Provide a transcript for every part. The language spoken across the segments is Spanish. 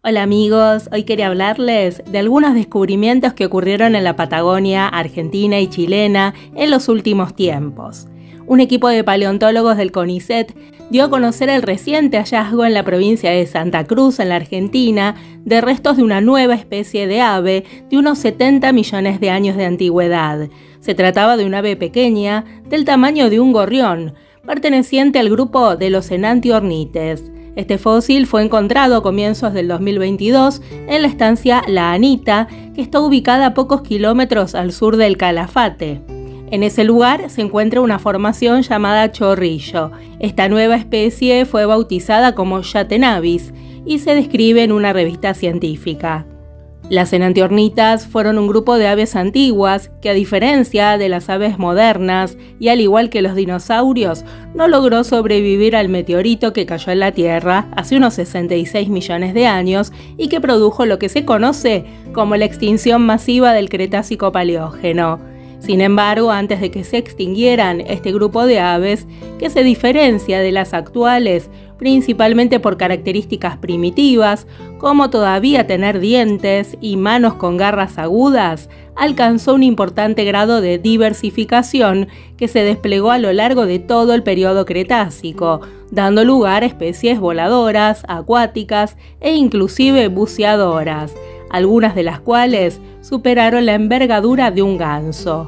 Hola amigos, hoy quería hablarles de algunos descubrimientos que ocurrieron en la Patagonia argentina y chilena en los últimos tiempos. Un equipo de paleontólogos del CONICET dio a conocer el reciente hallazgo en la provincia de Santa Cruz, en la Argentina, de restos de una nueva especie de ave de unos 70 millones de años de antigüedad. Se trataba de un ave pequeña, del tamaño de un gorrión, perteneciente al grupo de los enantiornites. Este fósil fue encontrado a comienzos del 2022 en la estancia La Anita, que está ubicada a pocos kilómetros al sur del Calafate. En ese lugar se encuentra una formación llamada Chorrillo. Esta nueva especie fue bautizada como Yatenavis y se describe en una revista científica. Las enantiornitas fueron un grupo de aves antiguas que, a diferencia de las aves modernas y al igual que los dinosaurios, no logró sobrevivir al meteorito que cayó en la Tierra hace unos 66 millones de años y que produjo lo que se conoce como la extinción masiva del Cretácico-Paleógeno. Sin embargo, antes de que se extinguieran este grupo de aves, que se diferencia de las actuales principalmente por características primitivas, como todavía tener dientes y manos con garras agudas, alcanzó un importante grado de diversificación que se desplegó a lo largo de todo el periodo Cretácico, dando lugar a especies voladoras, acuáticas e inclusive buceadoras, algunas de las cuales superaron la envergadura de un ganso.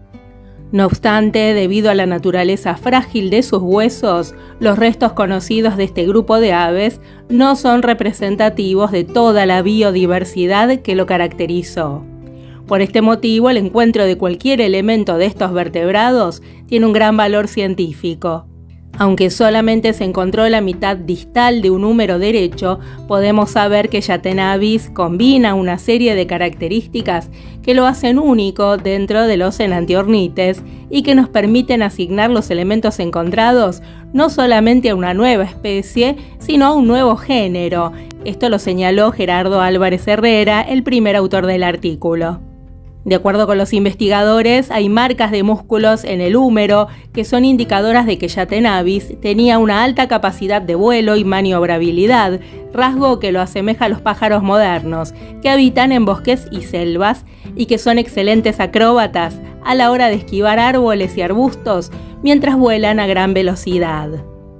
No obstante, debido a la naturaleza frágil de sus huesos, los restos conocidos de este grupo de aves no son representativos de toda la biodiversidad que lo caracterizó. Por este motivo, el encuentro de cualquier elemento de estos vertebrados tiene un gran valor científico. Aunque solamente se encontró la mitad distal de un húmero derecho, podemos saber que Yatenavis combina una serie de características que lo hacen único dentro de los enantiornites y que nos permiten asignar los elementos encontrados no solamente a una nueva especie, sino a un nuevo género. Esto lo señaló Gerardo Álvarez Herrera, el primer autor del artículo. De acuerdo con los investigadores, hay marcas de músculos en el húmero que son indicadoras de que Yatenavis tenía una alta capacidad de vuelo y maniobrabilidad, rasgo que lo asemeja a los pájaros modernos, que habitan en bosques y selvas y que son excelentes acróbatas a la hora de esquivar árboles y arbustos mientras vuelan a gran velocidad.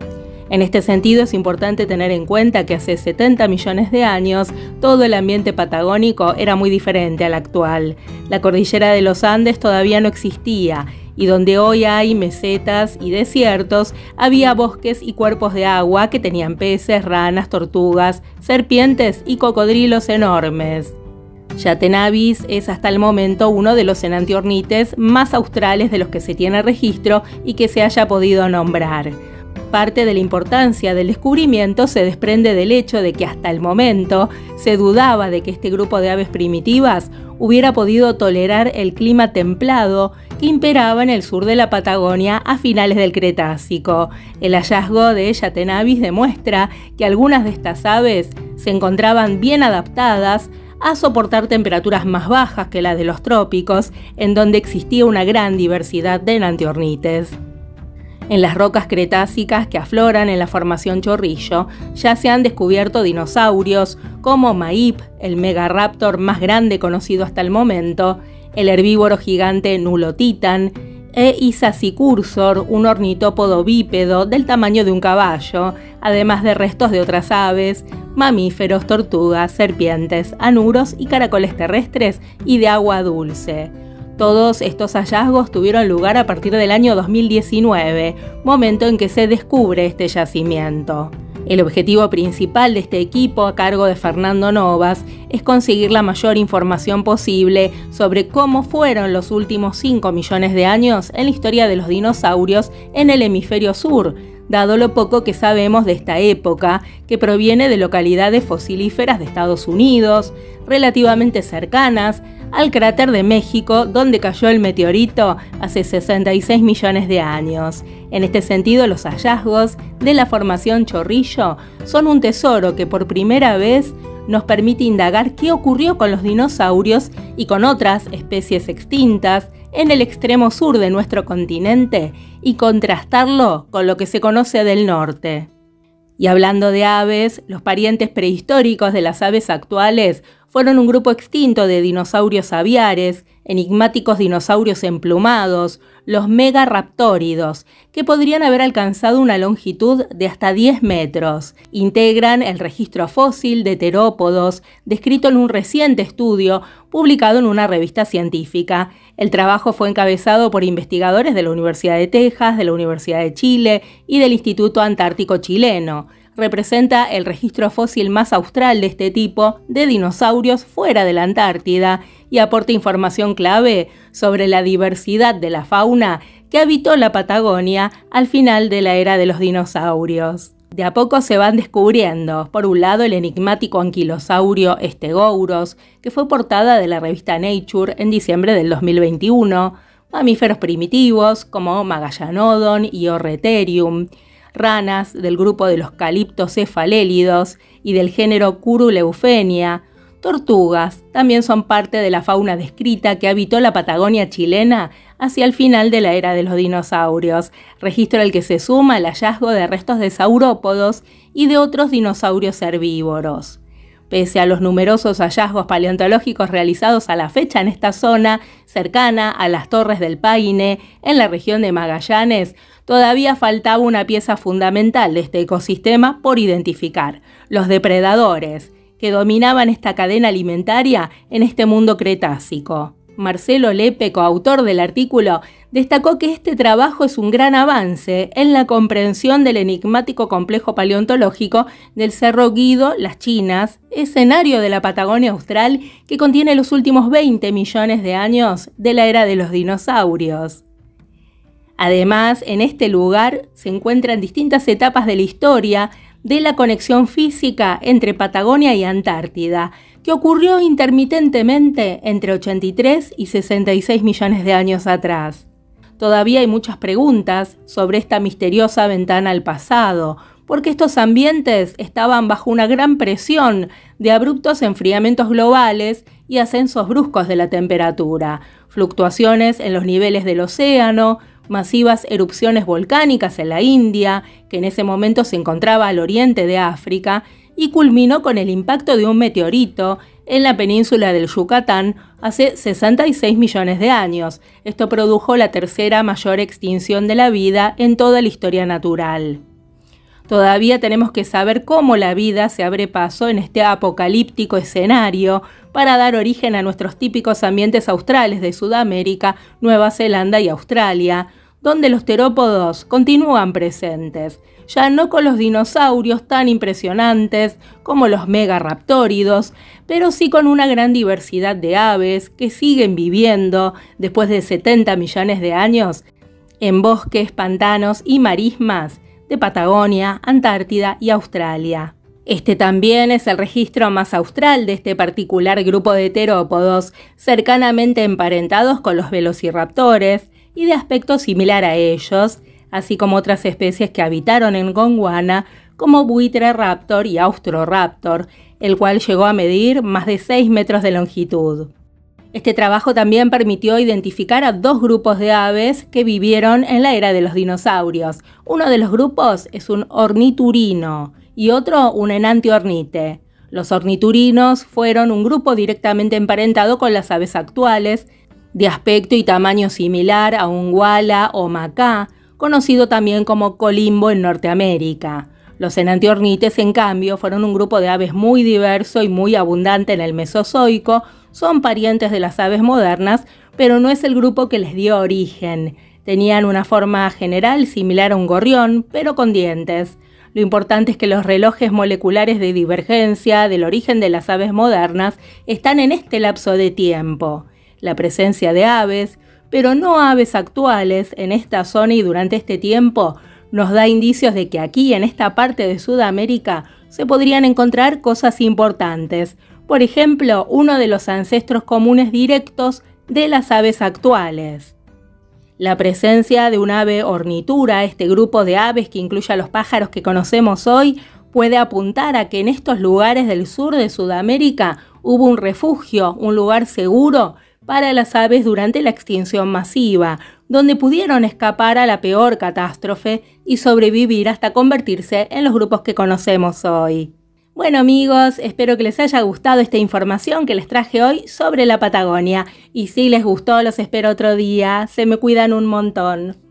En este sentido, es importante tener en cuenta que hace 70 millones de años todo el ambiente patagónico era muy diferente al actual. La cordillera de los Andes todavía no existía y donde hoy hay mesetas y desiertos, había bosques y cuerpos de agua que tenían peces, ranas, tortugas, serpientes y cocodrilos enormes. Yatenavis es hasta el momento uno de los enantiornites más australes de los que se tiene registro y que se haya podido nombrar. Parte de la importancia del descubrimiento se desprende del hecho de que hasta el momento se dudaba de que este grupo de aves primitivas hubiera podido tolerar el clima templado que imperaba en el sur de la Patagonia a finales del Cretácico. El hallazgo de Yatenavis demuestra que algunas de estas aves se encontraban bien adaptadas a soportar temperaturas más bajas que las de los trópicos, en donde existía una gran diversidad de enantiornites. En las rocas cretácicas que afloran en la formación Chorrillo ya se han descubierto dinosaurios como Maip, el megaraptor más grande conocido hasta el momento, el herbívoro gigante Nulotitan e Isacicursor, un ornitópodo bípedo del tamaño de un caballo, además de restos de otras aves, mamíferos, tortugas, serpientes, anuros y caracoles terrestres y de agua dulce. Todos estos hallazgos tuvieron lugar a partir del año 2019, momento en que se descubre este yacimiento. El objetivo principal de este equipo, a cargo de Fernando Novas, es conseguir la mayor información posible sobre cómo fueron los últimos 5 millones de años en la historia de los dinosaurios en el hemisferio sur, dado lo poco que sabemos de esta época, que proviene de localidades fosilíferas de Estados Unidos, relativamente cercanas al cráter de México, donde cayó el meteorito hace 66 millones de años. En este sentido, los hallazgos de la formación Chorrillo son un tesoro que por primera vez nos permite indagar qué ocurrió con los dinosaurios y con otras especies extintas en el extremo sur de nuestro continente y contrastarlo con lo que se conoce del norte. Y hablando de aves, los parientes prehistóricos de las aves actuales fueron un grupo extinto de dinosaurios aviares, enigmáticos dinosaurios emplumados, los megaraptóridos, que podrían haber alcanzado una longitud de hasta 10 metros. Integran el registro fósil de terópodos, descrito en un reciente estudio publicado en una revista científica. El trabajo fue encabezado por investigadores de la Universidad de Texas, de la Universidad de Chile y del Instituto Antártico Chileno. Representa el registro fósil más austral de este tipo de dinosaurios fuera de la Antártida y aporta información clave sobre la diversidad de la fauna que habitó la Patagonia al final de la era de los dinosaurios. De a poco se van descubriendo, por un lado, el enigmático anquilosaurio Stegouros, que fue portada de la revista Nature en diciembre del 2021, mamíferos primitivos como Magallanodon y Orreterium, ranas del grupo de los caliptocefalélidos y del género Curuleufenia, tortugas también son parte de la fauna descrita que habitó la Patagonia chilena hacia el final de la era de los dinosaurios, registro al que se suma el hallazgo de restos de saurópodos y de otros dinosaurios herbívoros. Pese a los numerosos hallazgos paleontológicos realizados a la fecha en esta zona, cercana a las Torres del Paine, en la región de Magallanes, todavía faltaba una pieza fundamental de este ecosistema por identificar: los depredadores, que dominaban esta cadena alimentaria en este mundo cretácico. Marcelo Lepe, coautor del artículo, destacó que este trabajo es un gran avance en la comprensión del enigmático complejo paleontológico del Cerro Guido, Las Chinas, escenario de la Patagonia Austral que contiene los últimos 20 millones de años de la era de los dinosaurios. Además, en este lugar se encuentran distintas etapas de la historia de la conexión física entre Patagonia y Antártida, que ocurrió intermitentemente entre 83 y 66 millones de años atrás. Todavía hay muchas preguntas sobre esta misteriosa ventana al pasado, porque estos ambientes estaban bajo una gran presión de abruptos enfriamientos globales y ascensos bruscos de la temperatura, fluctuaciones en los niveles del océano, masivas erupciones volcánicas en la India, que en ese momento se encontraba al oriente de África, y culminó con el impacto de un meteorito en la península del Yucatán hace 66 millones de años. Esto produjo la tercera mayor extinción de la vida en toda la historia natural. Todavía tenemos que saber cómo la vida se abre paso en este apocalíptico escenario para dar origen a nuestros típicos ambientes australes de Sudamérica, Nueva Zelanda y Australia, donde los terópodos continúan presentes, ya no con los dinosaurios tan impresionantes como los megaraptóridos, pero sí con una gran diversidad de aves que siguen viviendo después de 70 millones de años en bosques, pantanos y marismas de Patagonia, Antártida y Australia. Este también es el registro más austral de este particular grupo de terópodos, cercanamente emparentados con los velociraptores y de aspecto similar a ellos, así como otras especies que habitaron en Gondwana, como Buitreraptor y Austroraptor, el cual llegó a medir más de 6 metros de longitud. Este trabajo también permitió identificar a dos grupos de aves que vivieron en la era de los dinosaurios. Uno de los grupos es un orniturino y otro un enantiornite. Los orniturinos fueron un grupo directamente emparentado con las aves actuales, de aspecto y tamaño similar a un koala o macá, conocido también como colimbo en Norteamérica. Los enantiornites, en cambio, fueron un grupo de aves muy diverso y muy abundante en el Mesozoico. Son parientes de las aves modernas, pero no es el grupo que les dio origen. Tenían una forma general similar a un gorrión, pero con dientes. Lo importante es que los relojes moleculares de divergencia del origen de las aves modernas están en este lapso de tiempo. La presencia de aves, pero no aves actuales, en esta zona y durante este tiempo, nos da indicios de que aquí, en esta parte de Sudamérica, se podrían encontrar cosas importantes. Por ejemplo, uno de los ancestros comunes directos de las aves actuales. La presencia de un ave ornitura, este grupo de aves que incluye a los pájaros que conocemos hoy, puede apuntar a que en estos lugares del sur de Sudamérica hubo un refugio, un lugar seguro para las aves durante la extinción masiva, donde pudieron escapar a la peor catástrofe y sobrevivir hasta convertirse en los grupos que conocemos hoy. Bueno amigos, espero que les haya gustado esta información que les traje hoy sobre la Patagonia. Y si les gustó, los espero otro día. Se me cuidan un montón.